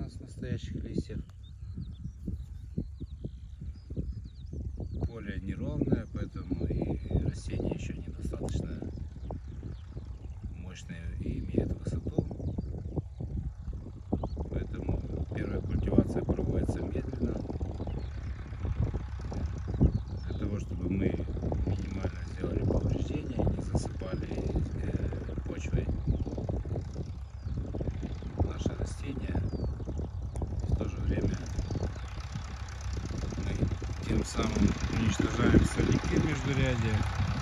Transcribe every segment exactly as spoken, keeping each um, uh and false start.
нас настоящих листьев. Поле неровное, поэтому и растения еще недостаточно мощные и имеют высоту. Поэтому первая культивация проводится медленно, для того, чтобы мы минимально сделали повреждения и не засыпали почвой наши растения. И в то же время мы тем самым уничтожаем сорняки в междурядье.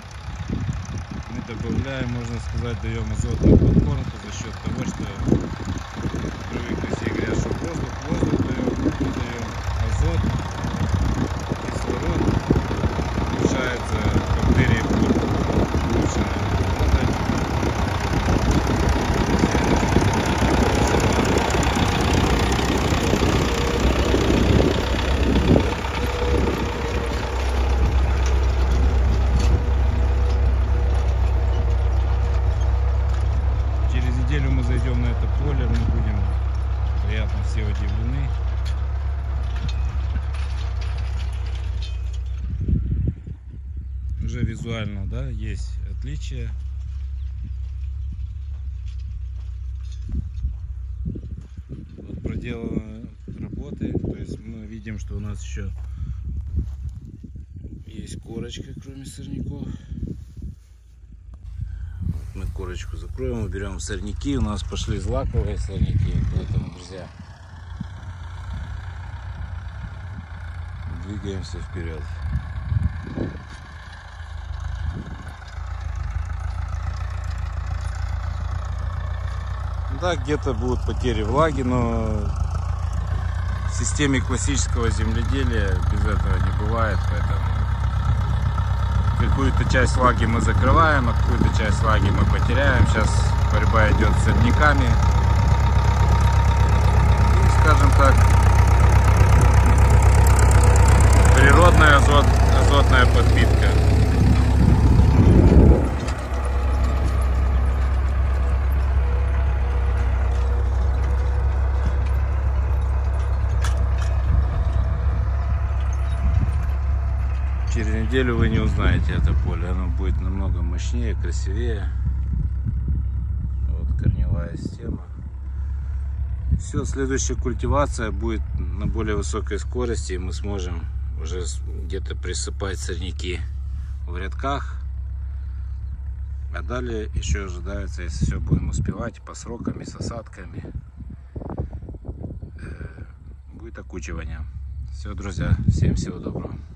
Мы добавляем, можно сказать, даем азотную подкормку за счет того, что привыкли все говорят, что воздух, воздух даем, мы даем азот, кислород, улучшается бактерии будут лучше работать. Через неделю мы зайдем на это поле, мы будем приятно все удивлены. Уже визуально, да, есть отличия. Вот проделаны работы, то есть мы видим, что у нас еще есть корочка, кроме сорняков. Вот мы корочку закроем, уберем сорняки, у нас пошли злаковые сорняки, поэтому, друзья, двигаемся вперед. Да, где-то будут потери влаги, но в системе классического земледелия без этого не бывает, поэтому какую-то часть влаги мы закрываем, а какую-то часть влаги мы потеряем. Сейчас борьба идет с сорняками. И, скажем так, природная азот, азотная подпитка. Через неделю вы не узнаете это поле, оно будет намного мощнее, красивее. Вот корневая система. Все, следующая культивация будет на более высокой скорости, и мы сможем уже где-то присыпать сорняки в рядках. А далее еще ожидается, если все будем успевать по срокам и с осадками, будет окучивание. Все, друзья, всем всего доброго.